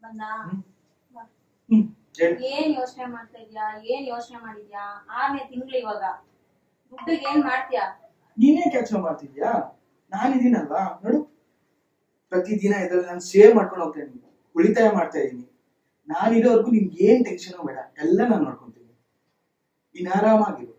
ಬಂದ ಏನ್ ಯೋಚನೆ ಮಾಡ್ತಾ ಇದ್ಯಾ? ಏನ್ ಯೋಚನೆ ಮಾಡಿದ್ಯಾ? 6ನೇ ತಿಂಗಳು ಇವಾಗ. ದುಡ್ಡಿಗೆ ಏನ್ ಮಾಡ್ತೀಯಾ? ನೀನೇ ಕೆಲಸ ಮಾಡ್ತಿದ್ಯಾ? ನಾನಿದ್ದೀನಲ್ವಾ ನೋಡು, ಪ್ರತಿದಿನ ಇದ್ರಲ್ಲಿ ನಾನು ಸೇವ್ ಮಾಡ್ಕೊಂಡು ಹೋಗ್ತಾ ಇದ್ದೀನಿ, ಉಳಿತಾಯ ಮಾಡ್ತಾ ಇದ್ದೀನಿ. ನಾನಿರೋವರೆಗೂ ನಿನ್ಗೆ ಏನ್ ಟೆನ್ಷನ್ ಬೇಡ, ಎಲ್ಲ ನಾನು ನೋಡ್ಕೊಂತೀನಿ. ನೀನ್ ಆರಾಮಾಗಿರು.